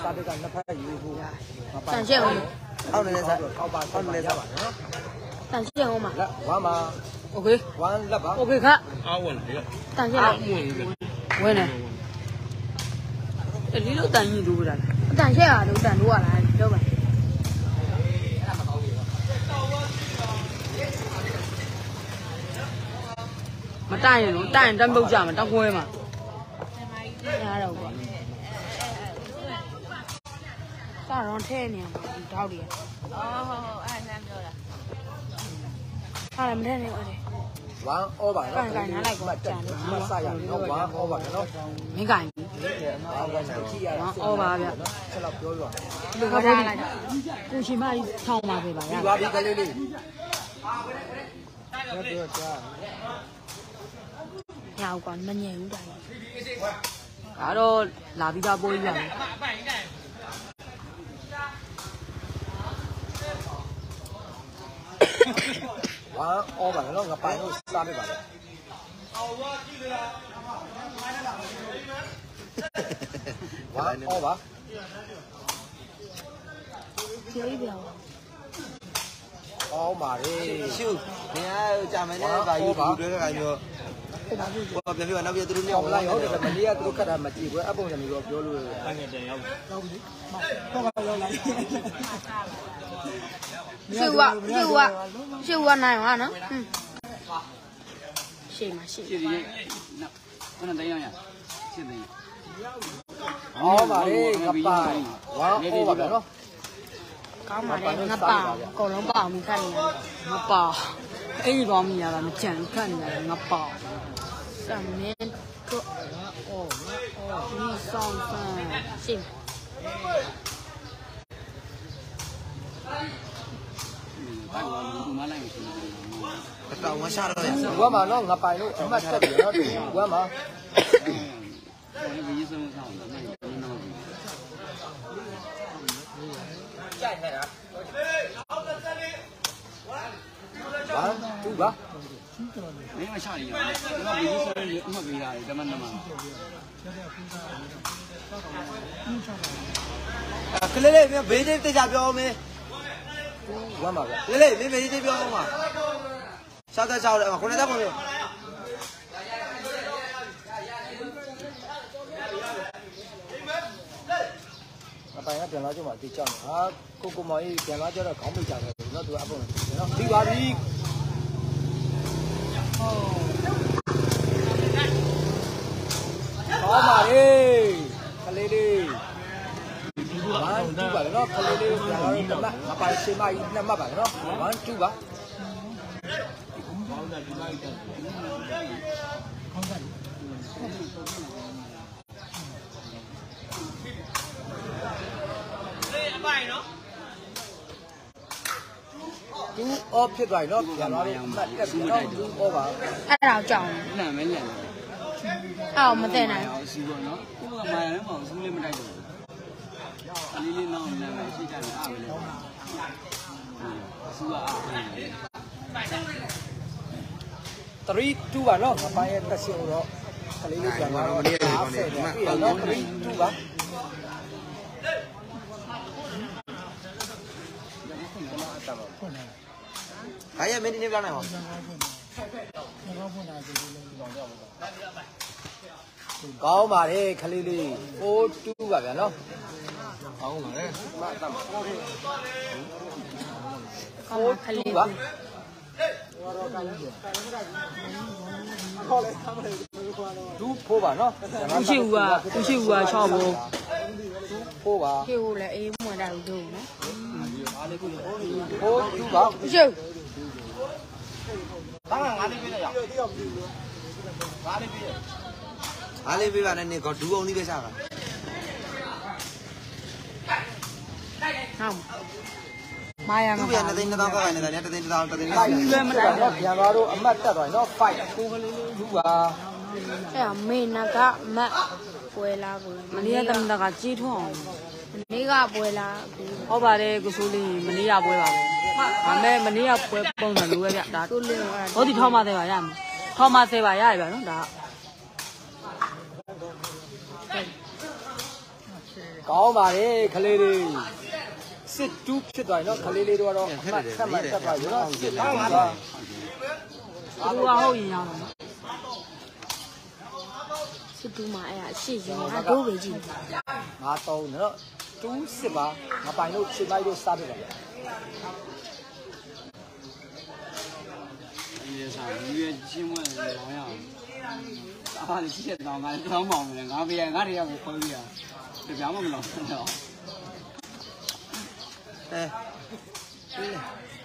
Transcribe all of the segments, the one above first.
စားတဲ့ကနှစ်ဖက်ယူဖို့တန်ရှင်းအောင်အောက်နေစားအောက်ပါအောက်နေစားပါနော်တန်ရှင်းအောင်ပါလက်ဝမ်းပါโอเคဝမ်းလက်ပါโอเคခအားဝင်တယ်တန်ရှင်းလိုက်ဝင်နေဒီလိုတန်ကြီးလို့လားတန်ရှင်းရတယ်တန်လို့ရလားပြောပါမတိုင်လို့တိုင်တမ်းပုတ်ကြမှာတောက်ခွဲမှာရတော့ပေါ့စားတော့ထဲနေမှာဒီတောက်တွေဟုတ်အဲ့နှမ်းပြောတာဟာလည်းမထဲနေဦးတယ်ဝမ်းဩပါနော်ကန်နားလိုက်ပေါ့ကြာလို့မဆရနော်ဝမ်းဩပါနော်မင်းကန်အောက်ကကြည့်ရဝမ်းဩပါဗျဆက်တော့ပြောရအောင်ဒီကဘောလိုက်ကိုရှင်မကြီးထောင်းပါပဲပါရပါပြီကလေးလေးပြောကြာရောက်ကွာမငြိမ်ဘူးတိုင်းဒါတော့လာပြီးသားပိုးကြီးရတယ်ဝမ်းဩပါနော်ငါပိုင်လို့စားပြပါလေဝမ်းဩပါကျေးပြောဩပါလေရှုနေရာကြာမယ်နဲ့ဗာယူတွဲတဲ့ခိုင်မျိုးဘာပြန်ပြောနောက်ပြသူတို့မြောက်လာဟုတ်တယ်မလေးကသူတို့ခက်တာမကြည့်ဘူးအပုံစံမျိုးပြောလို့တိုင်ငယ်တန်ရောက်ဟုတ်ပြီတော့ကရောက်လာရှေ့ဝနိုင်ဟာနော်ရှေ့မှာရှေ့ဒီဘယ်နဲ့တိုင်းရရှင်းတယ်ဩပါလေငပိုင်ဝမ်းဩပါနော်ကောင်းပါလေငါပါအကုန်လုံးပါအောင်ခတ်နေရတယ်ငါပါအဲ့ဒီတော့မြင်ရတာမကြံခတ်နေရတယ်ငါပါစမင်းတို့ဒီဆောင်ဆန်ရှင်းမလိုက်မရှိဘူးတောင်မရှာတော့ရဝမ်းပါနော်ငပိုင်လို့အမှတ်တက်ပြီနော်ဝမ်းပါဒီရေးဆုံးဆောင်တယ်ကြိုက်နေတာဝမ်းသူပါမင်းမရှာရအောင်ငါဘီရေးဆုံးအမှတ်ပေးရတယ်တမန်တမန်ကလေးလေးဘေးလေးတိတ်ကြပြောမင်းဝမ်းပါဗျလေးလေးမင်းဘေးလေးပြောအောင်ပါစားတဲ့စားတယ်ခုနကပေါ်ပြောအပိုင်ကပြန်လာကြမှာတိတ်ကြောက်ဟာကိုမောင်ကြီးပြန်လာကြတော့ခေါင်းပိတ်ကြတယ်နော်သူကအပုံနော်ပြီးပါပြီဟောပါလေကလေးလေး1 2ပါလေနော်ကလေးလေးပြန်လာတော့မှအပိုင်ရှင်းမကြီးနှစ်မှတ်ပါလေနော်1 2ပါသူအော်ဖြစ်သွားပြီနော်ပြန်လာတော့မှတ်တက်ပြီနော်သူအော်ပါအဲ့ဒါကြောင်လန့်မဲလန့်အော်မသိနိုင်အောင်စီပေါ့နော်ကိုကမာရမ်းမအောင်စူးလေးမတိုက်ဘူးလေးလေးနောက်လန့်မဲရှိကြတယ်အားပဲလေစူးအား 3 2ပါနော်အပိုင်းရဲ့တက်ရှင်တော့ကလေးလေးပြန်လာတော့50နော်နော်3 2ပါအားရမင်းဒီနေ့ပြောင်းနိုင်ပါကောင်းပါတယ်ခလေးလေး4 2ပါဗျာနော်ကောင်းပါလေကောင်းပါခလေးပါဒူဖိုးပါနော်သူရှိဦးက6ဘူးဖိုးပါရှိဦးလည်းအေးမွန်တာလို့တို့နော်ဖိုးဒူပါရှိဦးဘာငါလေးပေးလိုက်ရငါလေးပေးရငါလေးပေးပါနဲ့နေကဒူအောင်လေးပဲစားတာဟုတ်မာယာငါပြန်တဲ့1000ကောက်နေတယ်1000 1000လည်းမတိုက်ဘူးနော်ပြန်သွားတော့အမှတ်တက်သွားနော်5ဖိုးကလေးလေးဒူပါအဲ့မေနာကအမတ်ပွဲလာကိုမနေ့ကတမန်ကကြီးထွန်းအောင်မနေ့ကပွဲလာဟုတ်ပါတယ်ကိုစိုးလေးမနေ့ကပွဲပါပဲဒါမဲ့မနေ့ကပွဲပုံစံလိုပဲဗျဒါစိုးလေးဟောဒီထောင်းမသေးပါရမယ်ထောင်းမသေးပါရတယ်ဗျနော်ဒါကောင်းပါလေခလေးလေးစစ်တူးဖြစ်သွားနော်ခလေးလေးတို့ကတော့အမှတ်ဆက်မှတ်တက်သွားပြီနော်စစ်တူးပါသူကဟုတ်ရင်ရအောင်စစ်တူးမှာအဲ့ဒါရှေ့ရင်ငါတို့ပဲကြည့်ငါ3နော်တူးစစ်ပါငါပိုင်လို့ခြေပိုက်လို့စားပြတယ်也啥？约新闻好像，啊，这些当俺当忙的，俺别俺这也不回去啊，这边我们老知道。 哎，对了。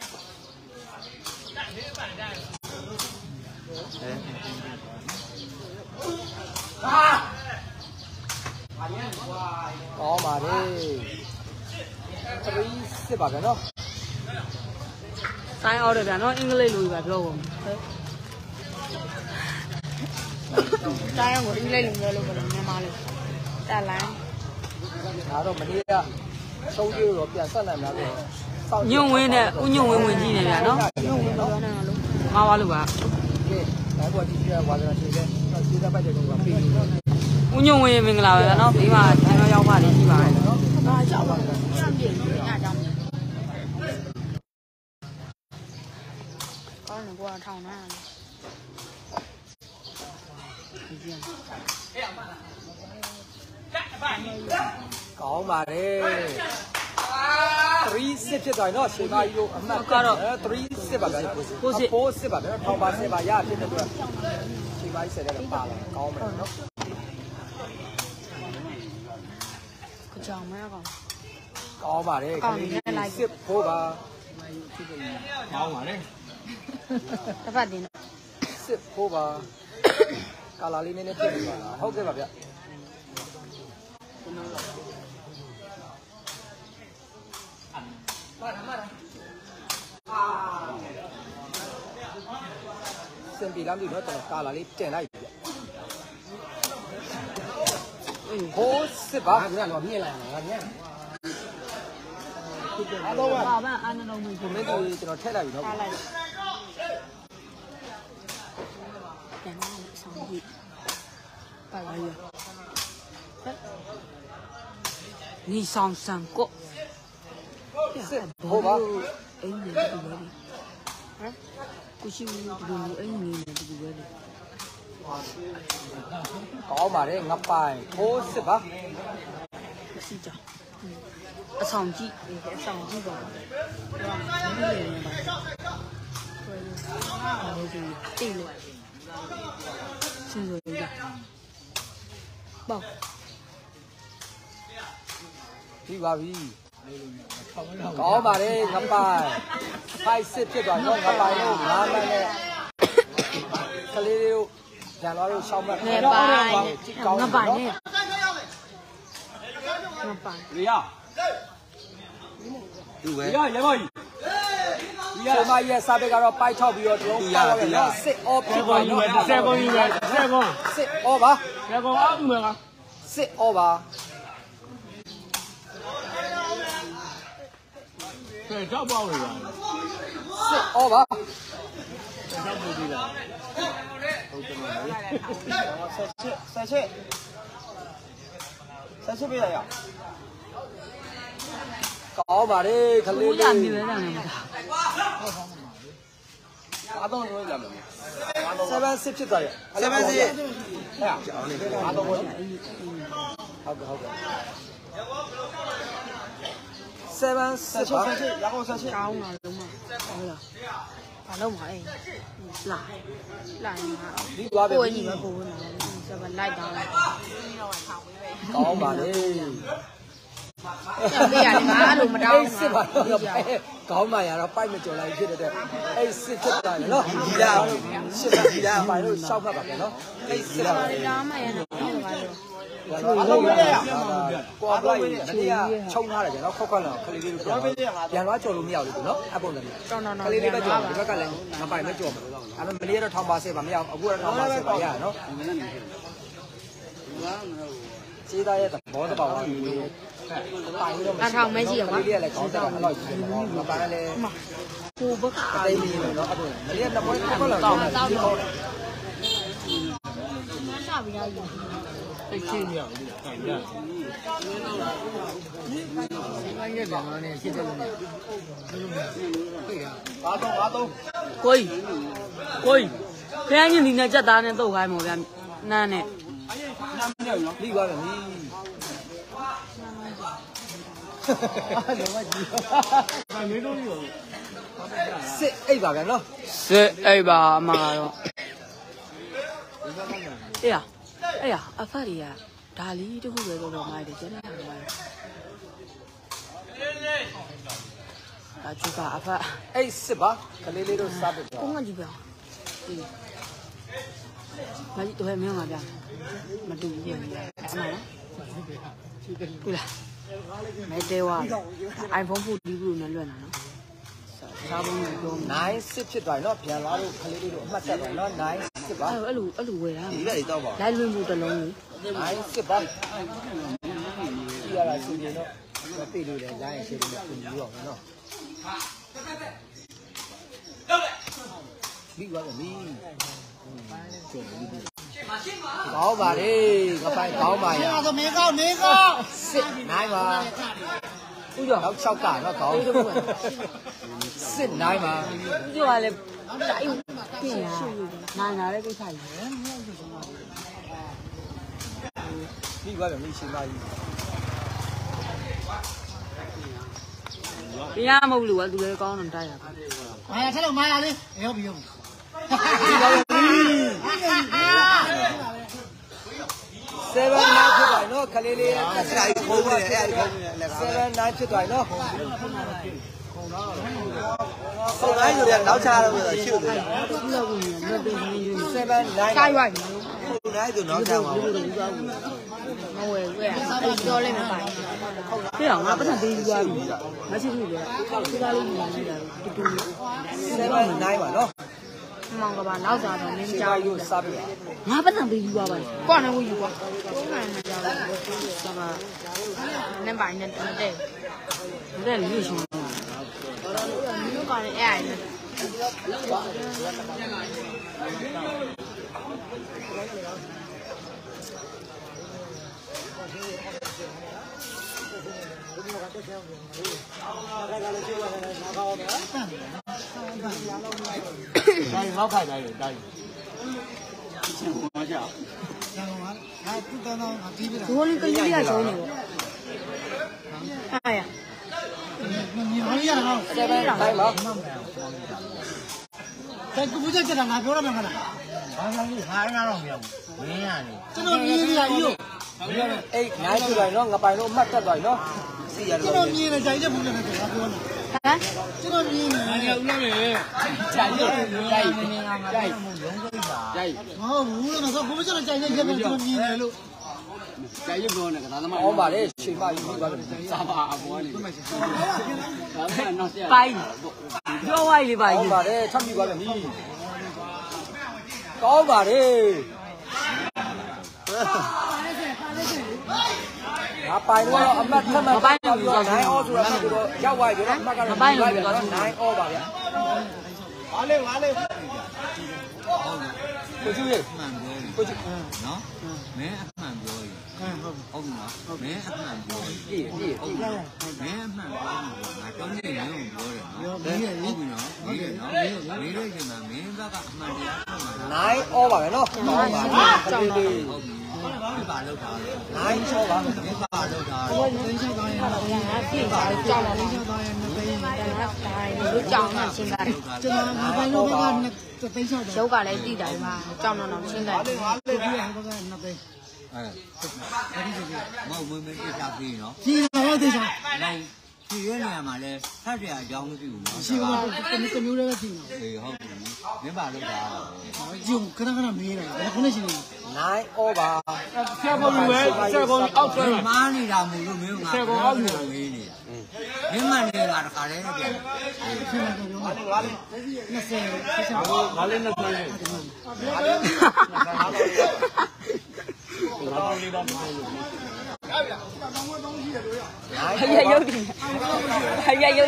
ကောင်းပါလေ3စစ်ပါဗျာနော်ဆိုင်အော်တယ်ဗျာနော်အင်္ဂလိပ်လိုပဲပြောကုန်တိုင်းအောင်ကိုအင်္ဂလိပ်လိုပြောလို့မလို့မြန်မာလိုတက်လိုင်းဒါတော့မနေ့ကသုံးကျိုးတော့ပြန်ဆက်နိုင်မှာပဲညွန့်ဝင်းနဲ့ဥညွန့်ဝင်းဝင်ကြည့်နေဗျာနော်ညွန့်ဝင်းပြောနေတယ်လို့မှားပါလို့ပါကဲဒါပေါ်ဒီကဝါဒနာရှင်တဲ့စီးသားပတ်တဲ့ကောင်ကပြီးပြီနော်ဥညွန့်ဝင်းမင်္ဂလာပါဗျာနော်ဒီမှာကျွန်တော်ရောက်ပါလိမ့်ရှိပါတယ်နော်အားကြောက်ပါလားပြန်ပြင်ညကြောင်းကောင်းတယ်ကွာထောင်းနာကောင်းပါတယ်3စစ်ဖြစ်သွားနော်ရှေမကြီးတို့အမှတ်ကတော့3စစ်ပါဗျာ4စစ်ပါဗျာထောင်ပါစစ်ပါရဖြစ်တဲ့အတွက်ရှေမကြီးဆက်တဲ့ပါလာကောင်းမယ်နော်ကြောင်မဲကောင်ကောင်းပါတယ်ခလေးစစ်ဖို့ပါ好嘛嘞， တစ်ပတ်တင်စစ်ဖို့ပါကာလာလေးနည်းနည်းပြည့်နေပါလားဟုတ်ကဲ့ပါဗျစင်ပြီလားမသိတော့ကာလာလေးတင်လိုက်ပြီဟိုးစစ်ပါကလည်းမြင်လိုက်ငါညံ့အားလုံးကပါဗန်အာနလုံးမျိုးဒီမဲ့ကိုကျွန်တော်ထည့်လိုက်ပြီနော်ထားလိုက်ပြန်လာဆောင်ကြည့်ပါပါရ你上山过， စစ်ဖို့ပါ哎，你这个的，啊，不是这个哎，你这个的， ကောင်းပါတယ်ငါပိုင်ဟိုးစစ်ပါ不是这，上机，上机吧，对吧？你这个吧，对，对了，现在有点，报。 ပြီးပါပြီကောင်းပါတယ်ငါပိုင်ဖိုက်စစ်ဖြစ်သွားတော့ငါပိုင်လို့ငါမန်းနဲ့ကလေးလေးတို့ညံသွားလို့ရှောင်းမဲ့ငါပိုင်ငါပိုင်နဲ့ငါပိုင်李亚， 对呗。 李亚，严茂宇， ဒီကမကြီးရဲ့စာပေကတော့ပိုက်ထောက်ပြီးတော့ဒီလုံးပါတော့နော်စစ်အောဖြစ်သွားတော့再讲一遍，再讲， စစ်အောပါ再讲啊，没啊， စစ်အောပါ对，找不着了， စစ်အောပါ找不着了。 三七杯了呀？ ကောင်းပါတယ်ခလေးဘူးရလေးမြင်နေတာမလား阿东说怎么？ 7စစ်ဖြစ်သွားရဲ့ 7是。哎呀，阿东我。 ဟုတ်ကဲ့ဟုတ်ကဲ့7စစ်ပါ然后三七。 ကောင်းတာလုံးမဟုတ်လားဘာလုံးမအေးလာလာနေမှာဒီသွားပြီကိုယ်ကြီးပဲကိုယ်နာစပါလိုက်တော့ကောင်းပါလေပြန်ပေးရတယ်ငါအဲ့လိုမတောင်းစစ်ပါတော့ကောင်းပါရတော့ပိုက်မကြော်လိုက်ဖြစ်တဲ့အဲ့စစ်ဖြစ်သွားတယ်နော်ဒီလားရှစ်ပါဒီလားပိုင်လို့ရှောက်ဖတ်ပါမယ်နော်အဲ့စစ်ပါတောင်းမှရနေတယ်ဘာလို့အလုံးလေးရကွာလိုက်မနေ့ကချုံထားတယ်ကျွန်တော်ခောက်ခက်လောက်ခလေးလေးတို့ပြန်သွားကြော်လို့မရဘူးနော်အပုံစံမျိုးတော်တော်ခလေးလေးပဲကြော်ဒီဘက်ကလည်းမပိုင်မကြော်မှာအဲ့တော့မနေ့ကတော့ထောင်ပါစစ်ပါမရအခုကတော့ထောင်ပါစစ်ပါရနော်စေးသားရဲ့သဘောတဘာဝကြီးပိုင်တော့မရှိဘူးခလေးလေးလည်းကောင်းတယ်အဲ့လိုကြီးတယ်နော်မပိုင်လည်းကိုဘက်ကအသိမီးလို့နော်အဲ့ဒါမလေးကနှစ်ပွဲတစ်ခွက်လောက်တောင်းတယ်ဒီကောင်းတယ်မစားပြီးရည်စိတ်ချင်းမြောက်ဒီခိုင်ရဘာရပြန်လာနေရှစ်တယ်လို့ကိုကြီးခရမ်းချင်းဒီနဲ့ကြက်သားနဲ့တုတ်ခိုင်းမို့ဗျာနန်းနဲ့ပြီးသွားပြီစစ်အိပ်ပါဗျာနော်စစ်အိပ်ပါအမှာတော့အေးရအဖတ်တွေကဒါလီတခုပဲတော့မိုက်တယ်ကျန်တဲ့ဟာမိုက်ဒါကျကအဖတ်အိပ်စစ်ပါကလေးလေးတို့စားပြီကိုငါကြည့်ပြဒီမကြီးတော့မင်းငါပြမတူဘူးပြန်ပြီအမှန်လားဟုတ်လားမဲတဲဝါ iPhone 14 Pro နဲ့လွတ်လာနော်စားပုံးကိုပြော 9 10ဖြစ်သွားပြီနော်ပြန်လာလို့ကလေးလေးတို့အမှတ်တက်သွားနော်9 10ပါအဲ့လိုဝယ်တာဒီကလေးတော့ပါလိုက်လွင်ဖို့တစ်လုံးလေ 9 10ပါဒီရတာစီနေတော့မသိလို့လည်းလိုင်းရှေ့လို့ပြင်ပြီးတော့နော်ပြီးသွားပြီကောင်းပါလေငါပိုင်ကောင်းပါရမင်းကောင်းစစ်နိုင်ပါဥကြောတော့6ကတော့ကောင်းစစ်နိုင်ပါဥကြောကလည်းတိုက်ပြင်ရနိုင်လာတဲ့ကိစ္စကြီးပြီးသွားပြီရှင်မကြီးပြရမဟုတ်လို့ကသူလည်းကောင်းတယ်တိုက်ရပါမာယာထက်လို့မာယာလေးရောက်ပြီ 7 9ဖြစ်သွားနော်ခလေးလေးအဲ့ဒါကြီးပုံးနေတယ်အဲ့ဒါကြီးပုံးနေတယ် 7 9ဖြစ်သွားနော်ပုံးတိုင်းဆိုရနောက်ချတော့ရှုပ်တယ် 7 9 တိုက်ရွိုက်ပုံးတိုင်းဆိုနောက်ချမှာမဝယ်ဘူးအဲ့ပြောလိုက်မပိုင်ပြအောင်ငါပတ်သက်ပေးသွားပြီမရှိဘူးလေဒီကားလေးမြင်နေတာတူတူ 7 9ပါနော်မောင်ကပါနောက်စားတော့နင်းကြောက်ရိုးစားပြီငါပတ်သက်ပေးသွားပါကွာနေဝင်ယူကွာတိုးနိုင်နေကြတယ်ဒါပါနဲ့ပိုင်နဲ့တဲ့လူရှင်မျိုးကလည်းအဲ့ငေါက်ခိုက်တိုင်းတိုင်းဘာကြောက်ဟာတူတောင်းဒီပြဒိုးလေးကလေးကချုံးနေပေါ့ဟာရမြင်ရအောင် 7 9ပါတဲ့ကူကြကြတာငါပြောရမှာမလားဘာမှမဟုတ်ဟာရတော့မရဘူးမင်းရတယ်ကျွန်တော်မြင်ရကြီးရောအိတ်9ဖြစ်သွားနော်ငါပိုင်လို့အမှတ်တက်သွားနော်စီရတော့ကျွန်တော်မြင်နေကြိုက်တဲ့ဘူးလည်းငါပြောနေဟမ်ကျွန်တော်မြင်နေငါရောက်နေလေကြိုက်ရုံကြိုက်မဟုတ်ဘူးလို့ဆိုဘုရားကျွန်တော်ကြိုက်နေကျွန်တော်မြင်နေလို့ကြိုက်ရုပ်ပြောနေတာဒါသမားဟောပါလေချိန်မကြီးပြီးသွားပြီစားပါအပေါ်နေဒါကနောက်ဆက်ပိုင်ပြောဝိုင်းလေးပါကြီးဟောပါတယ်ထပ်ပြီးသွားပြီကောင်းပါတယ်ငါပိုင်တော့အမှတ်ထပ်မှတ်ပိုင်လို့ 9 all ဆိုတော့ကတော့ရောက်သွားပြီနော်အမှတ်ကတော့ပိုင်လို့ပြော 9 all ပါဗျာပါလေကိုကျူရေမှန်ပြောကိုကျူနော်မင်းအမှန်ပြောရင်ဟုတ်နော်မင်းအမှန်ပြောရင်ပြည့်မင်းအမှန်ပြောရင်ငါတောင်းနေရုံပြောတယ်နော်ဟုတ်ပြီနော်မင်းရဲ့ကျင်မှာမင်းဘက်ကအမှန်တရားပြောမှာ 9 all ပါပဲနော်ကောင်းပါကြောက်တယ်ဟုတ်ပြီမင်းပါလောက်တာ 9 all ပါမင်းပါလောက်တာတင်းချောင်းတိုင်းငါပြင်ပါကြောက်လာတင်းချောင်းတိုင်းမသိဘူးလို့ကြောက်နေရှင်းတာကျွန်တော်ငါပိုင်လို့ဘက်ကသိချောင်းရုပ်ကလည်းတည်တယ်မှာကြောက်တော့ရှင်းတယ်ဒီဘက်ကနှစ်သိအဲ့ဒီဆိုမဟုတ်မင်းပြတာပြီးနော်ကြီးတော့သိချောင်းနိုင်ဒီရနေရာမှာလဲဖတ်ပြအကြောင်းမရှိဘူးနော်ရှိပါဘူးတမျိုးလည်းရှိနေတယ်ဟုတ်ပြီမင်းပါလောက်တာဂျုံခဏမေးတယ်ခဏရှိနေ 9 all ပါဆရာပေါ်လူပဲဆရာပေါ်အောက်ဆွဲမားနေတာမလို့မင်းငါဆရာပေါ်အောက်လူပဲနေမင်းမနေတာတခါလဲပြန်ဆရာပေါ်ရော20 ငါလေး20လေးဟဲ့ရုပ်တယ်ဟဲ့ရုပ်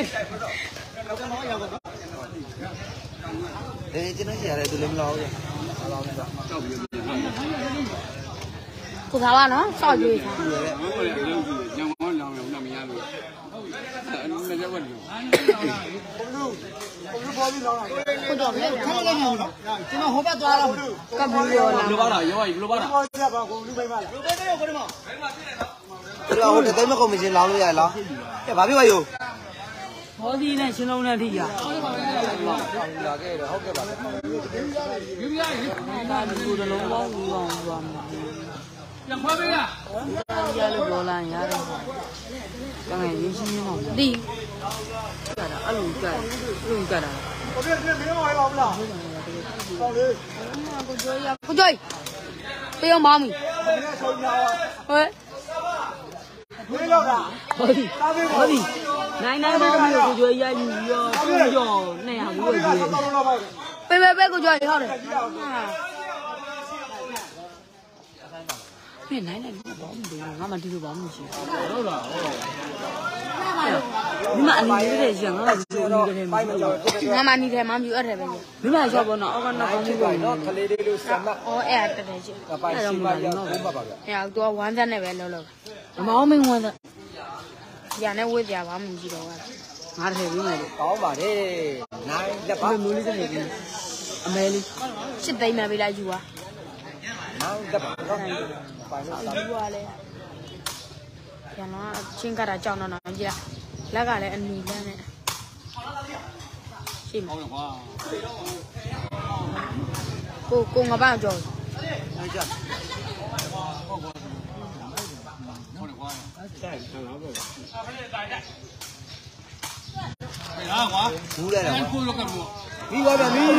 ကျွန်တော်ရှိရတယ်သူလည်းမလာဘူးကြောက်ပြီးကိုသားပါနော်စောက်ကြည့်ထားညောင်ကောင်းလောင်လောင်မရဘူးအဲ့ဒါလည်းဝတ်လို့ကိုတော့လက်ထားလိုက်မှာလားကျွန်တော်ဟိုဘက်သွားတော့ကပ်ပြီးရောလားဘယ်လိုပါလားရောဘယ်လိုပါလားဒီတော့ဟိုတိတ်မကုန်မချင်းလောင်းလို့ရလားကဲဘာပြောပါယောဘောဒီနဲ့ရှင်းလုံးနဲ့ထိရလာခဲ့တော့ဟုတ်ကဲ့ပါဒါဒီလိုလုံးပေါင်းဘူးအောင်သွားမှာပြန်ခွဲပေးရရလို့ပြောလိုက်ရတယ်ကဲရင်းရှင်းရှင်းတော့ဒီကတာအဲ့လိုကတ်အဲ့လိုကတ်တာကိုပြပြမင်းမဝိုင်းပါဘူးလားကောင်းလေကိုကြွေးပြေအောင်မောင်းပြီဟဲ့ဘယ်လောက်လားဟောဒီနိုင်မောင်းပြီကိုကြွေးရယူရောနဲ့ဟာဘူးကြီးပဲကိုကြွေးဟုတ်တယ်ပြန်နိုင်တယ်ဘာမှမလုပ်ငါမှဒီလိုဘာမှမရှိဘူးဟုတ်လားဒီမှာအလင်းလေးရငါကဒီလိုနေတယ်ငါမှနေတယ်မှမယူအဲ့တယ်ပဲဒီမှာရောက်ပေါ်တော့အော်ကတော့ကောင်းပြီပေါ့ခလေးလေးလို့စမတ်အော်အဲ့တက်တယ်ချင်းကပိုင်စီပါရဘုံပါပါဗျအဲ့တော့သူကဝမ်းသက်နဲ့ပဲလုံးလုံးမောင်းမင်းဝမ်းသက်ညာနဲ့ဝေးပြဘာမှမရှိတော့ဘူးငါတည်းပြီးမယ်လို့ကောင်းပါတယ်နိုင်လက်ပါမိုးလေးစနေပြီးအမဲလေးရှစ်သိမ်းမှပေးလိုက်ယူပါနိုင်လက်ပါနော်ပိုင်လို့ဆောက်ယူပါလေပြန်တော့ချင်းကတာကြောက်တော့ကြည့်လက်ကလည်းအနီလန်းနဲ့ရှိမှာဟုတ်ကွာကိုငါဘာကြောဟုတ်ကြဟုတ်ကွာဆိုင်တော့ဟုတ်ပါကွာဘူးလဲတော့ကိုလောကမောပြီးပါဗျမီ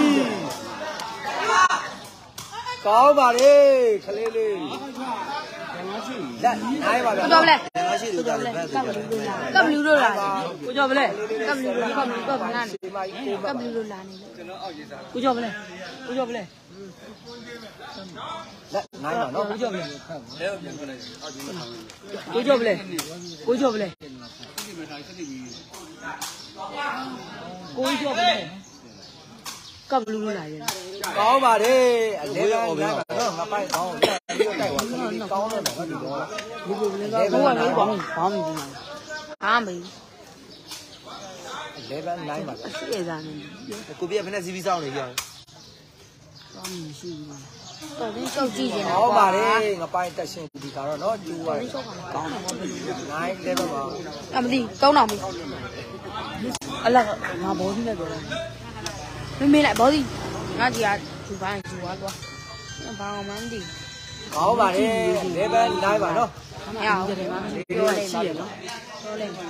ကောင်းပါလေခလေးလေးလက်နိုင်ပါဗျကိုကြောဘလဲမရှိလို့ကြားတယ်ဘယ်လိုလဲကပ်လူလို့လာကိုကြောဘလဲကပ်လူလို့ကပ်လူတော့မလာနေဒီမိုက်ကိုကပ်လူလို့လာနေကိုကြောဘလဲကိုကြောဘလဲလက်နိုင်ပါနော်ကိုကြောဘလဲလဲပြန်ခလိုက်အောက်ဒီမှာကိုကြောဘလဲကိုကြောဘလဲဒီမှာတိုင်းစတိပြီးကိုကြောဘလဲကပ်လူလို့လာရင်ကောင်းပါတယ်အလဲကောင်းနိုင်ပါနော်ငါပိုင်ကောင်းတက်ပြီးတိုက်သွားခလေးလေးကောင်းတယ်နော်ဒီတော့ဒီလိုလည်းတော့ဘောကလေးဘာမှမကြည့်အားမေး 11 9ပါဗျရှိရသားနေကိုပြဖက်နဲ့စီးပြီးစောင်းနေကြတယ်ဘာမှမရှိဘူးတော့ဒီကောက်ကြည့်နေတာကောင်းပါတယ်ငါပိုင်တက်ရှင်ဒီကတော့နော်ကျူပါတယ်ကောင်းတယ်ဘာလို့ 9 level ပါအမသိကောင်းတော့မီအလကငါဘောဒီနဲ့ပြောတာမေးလိုက်ဘောဒီငါဒီကဒီပိုင်းဒီွားကွာဘာမှမသိကောင်းပါတယ်11 9ပါနော်အဲ့အောင်တယ်မှာပြောလိုက်ရှိရနော်ပြောလိုက်ဟေး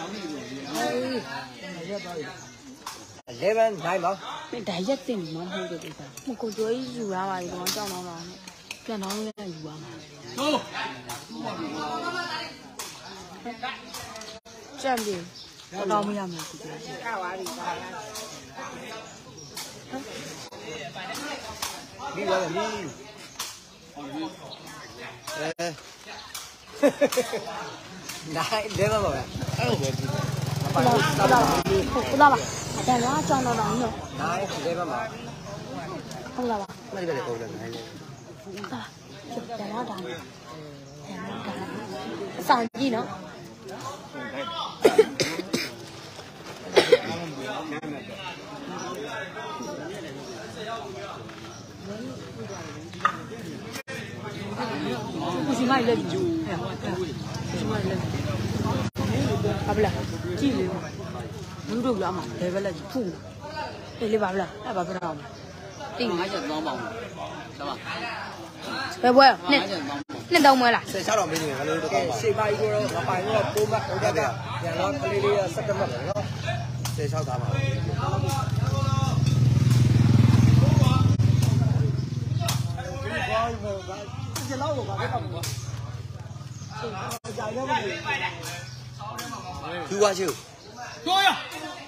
11 9ပါဒါရက်တင်မှမဟုတ်တဲ့ကိစ္စကိုကြွေးယူရပါလေတော့ကြောက်တော့တော့ပြန်တော့လည်းယူရမှာဟုတ်ကြံပြီတော့မရမှာဒီကိစ္စပြီးပါပြီ 9 level ပါဗျအဲ့လိုပဲပြီးပါပိုင်ဟုတ်လားဟုတ်လားအဲ့တော့ကြောက်တော့တော့နော် 9 level ပါဟုတ်လားပါမလေးပဲပုံတယ်နိုင်တယ်ဒါတော့ဒါဆောင်ကြည့်နော်ကိုစီမိုက်လက်ကြည့်ဟဲ့ကိုစီမိုက်လက်ဘာဘလားကြည့်လေဘူးတို့လာမှာလေဘက်လက်ဖူးအေးလေဘာဘလားအဲ့ဘာပြောင်းတိတ်ငါချက်တောင်းပါဦးဒါပါဘယ်ဘွဲနှစ်တောင်းမွဲလား 16တော့မင်းနေငါလို့တော့ကောင်းပါရှေ့ပါကြီးတော့ငါပိုင်တော့9မှတ်ဟိုတက်ကပြန်တော့ခလေးလေး17မှတ်ပဲနော် 16သားပါ သူဝါရှိတို့ရ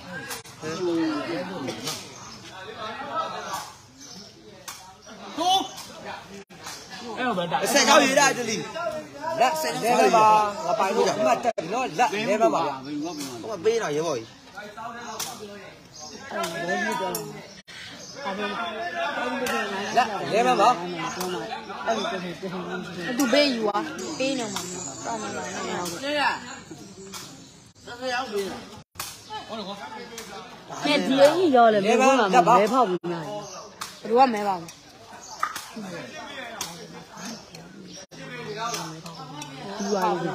အဲ့ဘယ်တာဆက်ကြောက်ရတာတလီလက်11ပါငါပိုင်တော့အမှတ်တက်ပြီနော်လက်11ပါဗျဘယ်လိုဘယ်လိုဟိုပေးတော့ရဲဘော်ကြီးအဲ့ဘောကြီးတော့လဲမပါသူပေးယူอ่ะပေးနေမှာတောင်းနေတာနဲ့ဟုတ်ကဲ့ဒီအကြီးရောလေဘယ်မှာမဲဖောက်ပြီးနေဘယ်လိုကမဲပါ့မလဲဒီပါလေ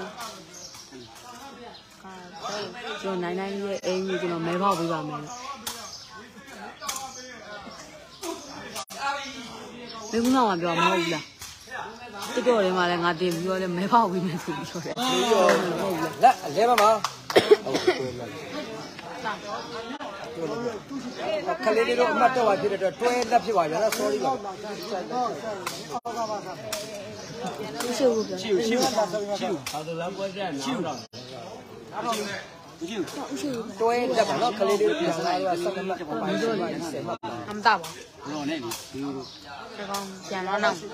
ကျွန်တော်နိုင်နိုင်ရဲ့အိမ်ကြီးကျွန်တော်မဲဖောက်ပေးပါမယ်ဘယ်ခုနောက်မှပြောမှာမဟုတ်ဘူးလားတက်တော်ထဲမှာလည်းငါတင်ပြီးတော့လည်းမဲဖောက်ပြီးမယ်ဆိုပြီးပြောတယ်လက်လဲမပါခလေးလေးတို့အမှတ်တော့ဖြစ်တဲ့အတွက်တွဲလက်ဖြစ်ပါဗျာနော် sorry ပါရှိဘူးပြောရှိဘူး好的，咱国家拿到。 တွဲလက်ပါနော်ခလေးလေးတို့ပြန်လာတော့ဆက်လက်မှတ်ပိုင်တော့10မှတ်ပါအမတာပါဘလို့နဲ့ဒီလိုဒီကောင်ပြန်တော့နောက်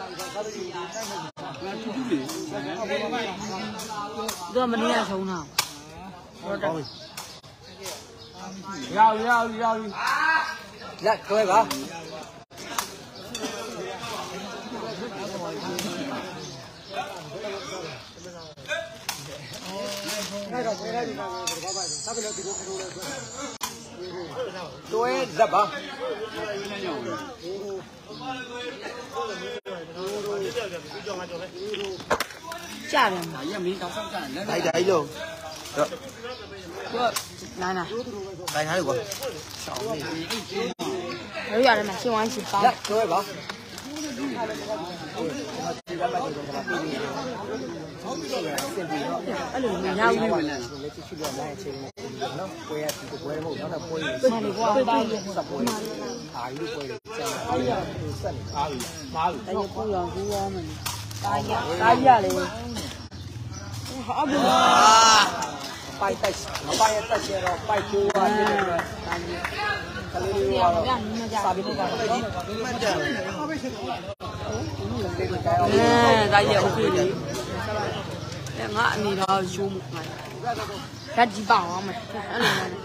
သူကမနေ့ကဆုံးတာဟုတ်တယ်လက်တွဲပါတွဲလက်ပါကြာတယ်မရမင်းတောက်ဆောက်ကြတယ်လိုက်တိုင်းလုံးနာနာတိုင်းထားလို့ကွာတို့ရတယ်မရှင်းဝိုင်းစီပေါင်းလက်တွဲပါအဲ့လိုမရဘူးလက်ချစ်ချစ်လို့နိုင်ချင်းနော်ပွဲရဒီပွဲမဟုတ်တော့ပွဲဆန်လေးကွာပါရစပွဲအာယူပွဲကျန်အားရဆက်နေအားပြီမားပြီတရပူရောကူရောမင်းတာရလေဟာအဘလာပိုက်တိုက်မပိုက်ရတက်ချေတော့ပိုက်ကိုပါနေတယ်ကလေးလေးကတော့စာပြီးတော့နော်မှတ်ကြတယ်ဒါရโอเคလေငါအနေတော့ရှိုးမှုငါဓာတ်ကြီးပါအောင်မယ်အဲ့လိုနဲ့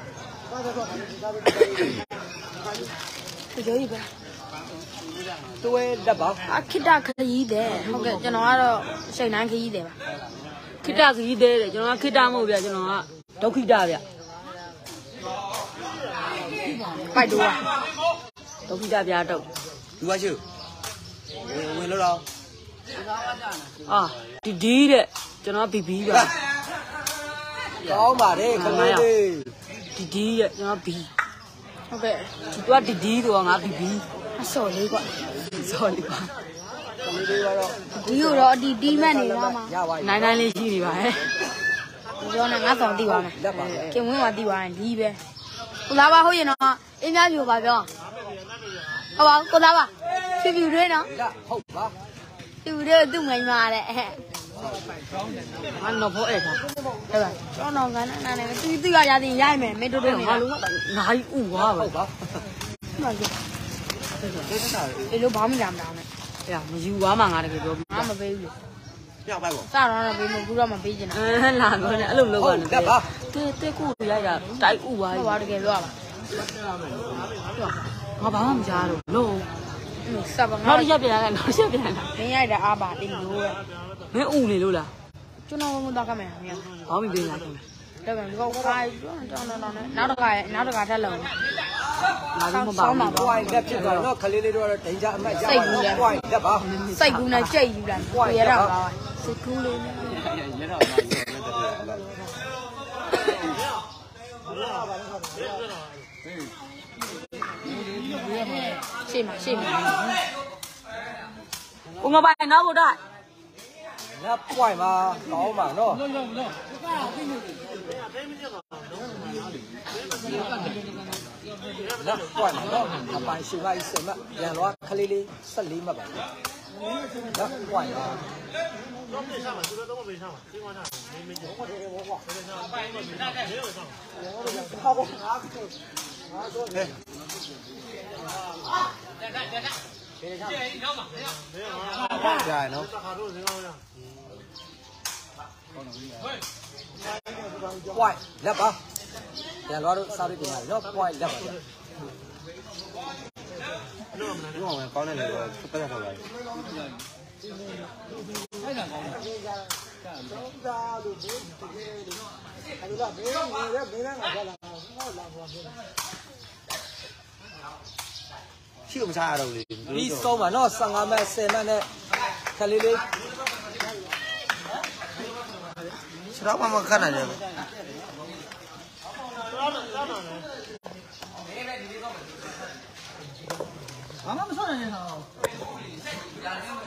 ကြော်ကြီးပဲတွဲလက်ပါအခစ်တခရီးတယ်ဟုတ်ကဲ့ကျွန်တော်ကတော့စိတ်နိုင်ခရီးတယ်ပါခိတခရီးတယ်တဲ့ကျွန်တော်ကခိတမဟုတ်ဗျာကျွန်တော်ကဒုက္ခိတဗျပိုက်တော့ဒုက္ခိတဗျာတော့လူပါရှိဝင်လို့တော့အာဒီတဲ့ကျွန်တော်ဘီဘီပါကောင်းပါတယ်ခလေးလေးဒီရဲ့ကျွန်တော်ဘီဟုတ်ကဲ့သူကဒီဆိုတော့ငါဘီဘီအစော်လေးကွာစော်လေးကွာကလေးလေးကတော့ဒီကိုတော့အတီးမှတ်နေပါမှာရပါပြီနိုင်နိုင်လေးရှိနေပါဟဲ့ဒီတော့ငါဆောင်တီးပါမယ်ကင်ဝင်းကတီးပါရင်ဒီပဲကိုသားပါဟုတ်ရင်တော့အင်းများပြိုပါပြောဟုတ်ပါကိုသားပါဖြူဖြူတွေးနော်လက်ဟုတ်ပါဖြူတွေသူ့မိန်မာတဲ့ငါတော့ဖို့အဲ့ဒါဟုတ်ပါကျွန်တော်ကနားနေသူရရသည်ရိုက်မယ်မင်းတို့တို့ငါလုံးဝနိုင်ဥသွားပါဟုတ်ပါမှန်ကဲအဲ့လိုဘာမှမကြမ်းတာနဲ့အဲ့ဒါမယူသွားမှငါတကယ်ပြောပြီးငါမပေးဘူးလေပြပိုက်ပေါ့စတော့ပေးမဘူးတော့မပေးချင်တာလာတော့လည်းအဲ့လိုလုပ်ရတယ်လက်ပါတဲကူရိုက်တာတိုက်ဥသွားဟုတ်ပါတကယ်ပြောရပါငါဘာမှမကြားတော့လို့စပါငါနောက်ရက်ပြန်လာနောက်ရက်ပြန်လာမင်းရိုက်တာအားပါတင်လို့ပဲမင်းဥနေလို့လားကျွန်တော်မတော့ကမယ်မင်းဘာမှမပေးလားခင်ဗျဒါပေမဲ့ဒီကောခိုင်းတော့နောက်တခါထက်လုံးငါတို့မပါဘူးပွိုင်းလက်ဖြစ်သွားတော့ခလေးလေးတို့ကတော့ဒိန်ကြအမှတ်ရပါတော့ပွိုင်းလက်ပါစိတ်ကူးနဲ့ကြိတ်ယူလိုက်ရတော့ပါစိတ်ကူးလေးနဲ့ရတော့ပါရှေ့မှာကိုငါပိုင်နောက်ဖို့ได้လက်ပွိုင်းပါကောင်းပါနော်လက်ပွိုင်းတော့အပိုင်ရှိလိုက်စမရန်လောခလေးလေး14မှတ်ပါလက်ပွိုင်းပါကြာနော်ပွိုင်းလက်ပါရန်လောတို့စားပြီးပြန်ပြီနော်ပွိုင်းလက်ပါ用我高那个不太好玩。太难搞了。ရှိမစားရတော့လေဒီဆုံးမှာနော်15မှတ်10မှတ်နဲ့ခလေးလေးခြေတော့မှမခက်နိုင်တယ်ဘာမှမဆော့နိုင်နေတာ